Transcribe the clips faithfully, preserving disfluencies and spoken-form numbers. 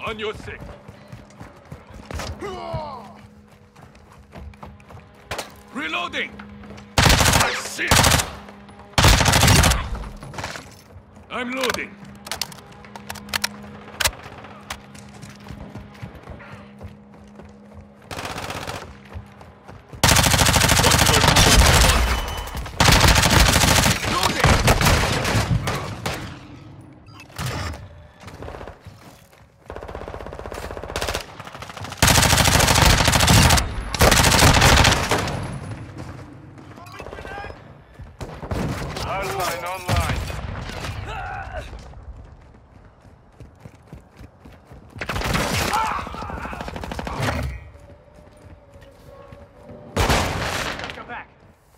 On your six. Reloading! I see it! I'm loading. Hardline online. Go back.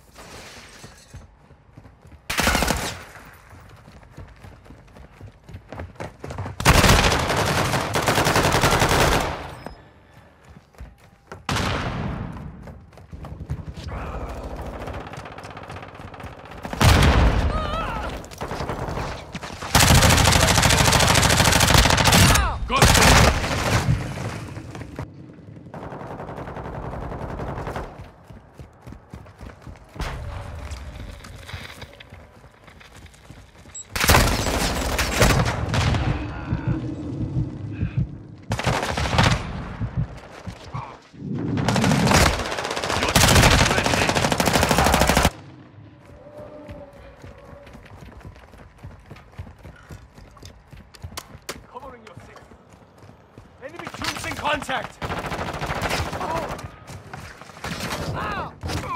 Enemy troops in contact! Oh. Ah.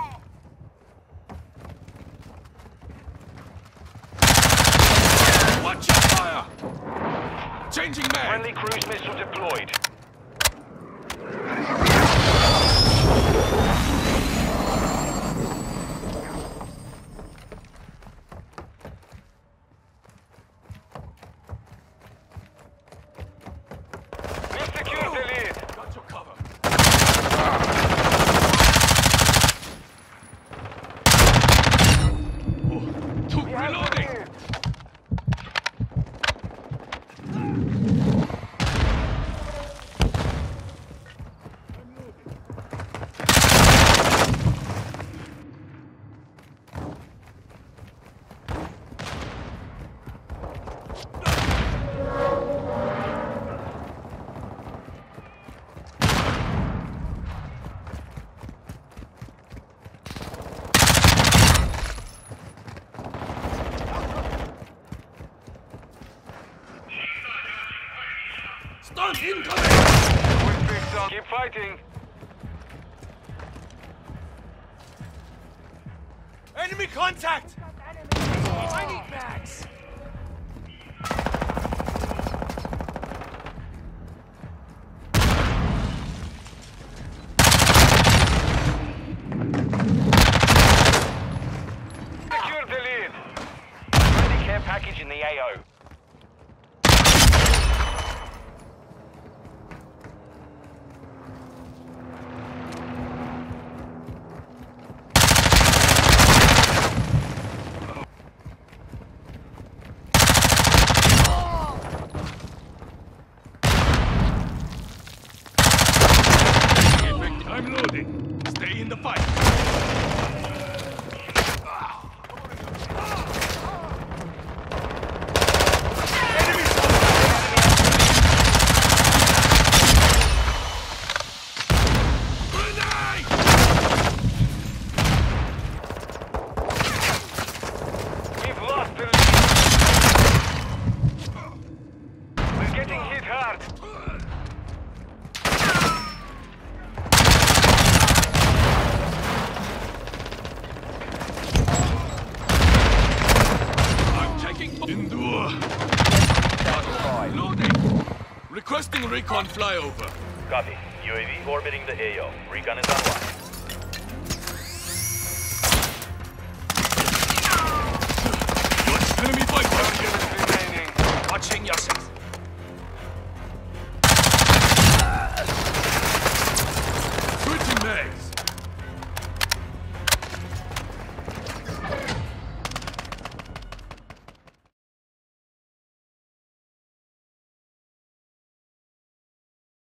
Watch your fire! Changing man! Friendly cruise missile deployed. Stun incoming! Keep fighting. Enemy contact! I need mags! Secure the lead. Friendly care package in the A O. I'm loading. Stay in the fight. We've lost the lead. We're getting hit hard. Endure. Loading. Requesting recon flyover. Copy. U A V orbiting the A O. Recon is online. Enemy fighter. Remaining. Watching yourself.